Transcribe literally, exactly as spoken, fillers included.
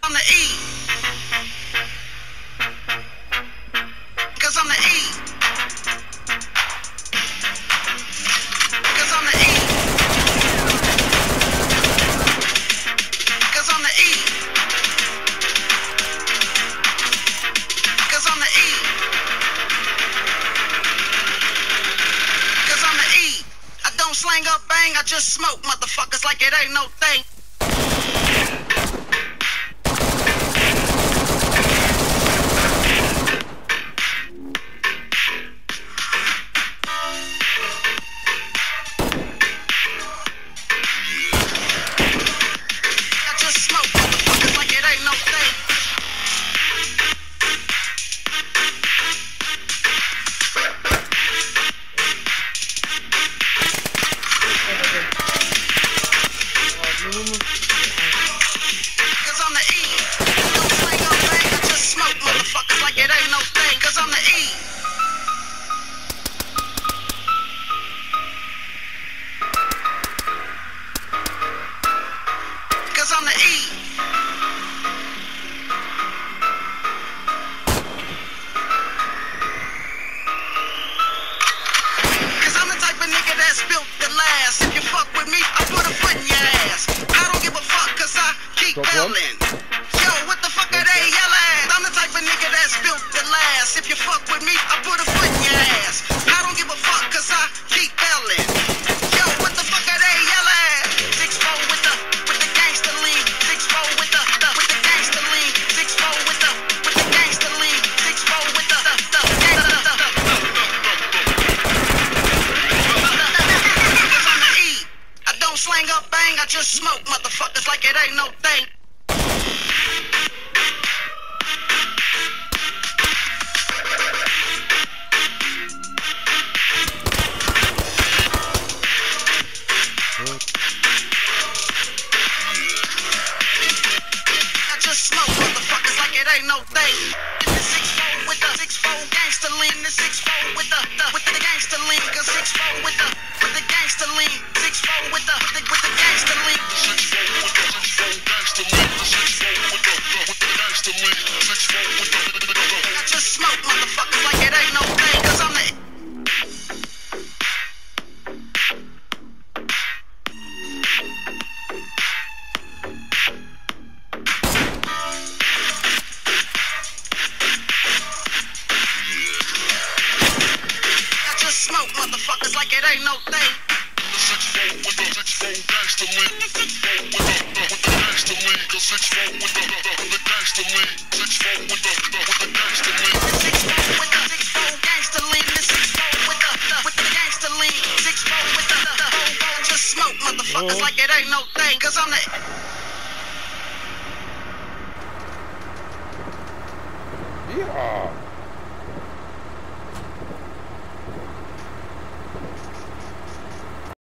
I'm the E. Cause I'm the E. Cause I'm the E. Cause I'm the E. Cause I'm the E. Cause I'm the E. I don't slang up bang, I just smoke motherfuckers like it ain't no thing. Cause I'm the E. Cause I'm the type of nigga that's built to last. If you fuck with me, I put a foot in your ass. I don't give a fuck cause I keep yelling. Yo, what the fuck are they yelling? I'm the type of nigga that's built to last. If you fuck with me, I put a foot in your ass. I don't give a fuck cause I keep yelling. Yo, what the fuck are they yelling? Six four with the with the gangster lean. Six four with the the with the gangster lean. Six four with the with the gangster lean. Six four with the the the gangster the. Cause I'm the E. I don't slang up bang. I just smoke motherfuckers like it ain't no thing. Smoke motherfuckers like it ain't no thing. In the six four with the six four gangster lean. The six four with the, the with the gangster lean. Cause six four with the with the gangster lean. Six four with the with the, with the gangster lean. Six four with the six four gangster lean. Six four with the with the gangster lean. Six four with the. I just smoke motherfuckers like it ain't no thing. Cause I'm the. Smoke motherfuckers like it ain't no thing. Six four with the six four gangster lean. Six four with the with the gangster lean. Cause six four with the with the gangster lean. Six four with the with the gangster lean. Six four with the six four gangster lean. Six four with the with the gangster lean. Six four with the the just smoke motherfuckers like it ain't no thing. Cause I'm the. Yeah.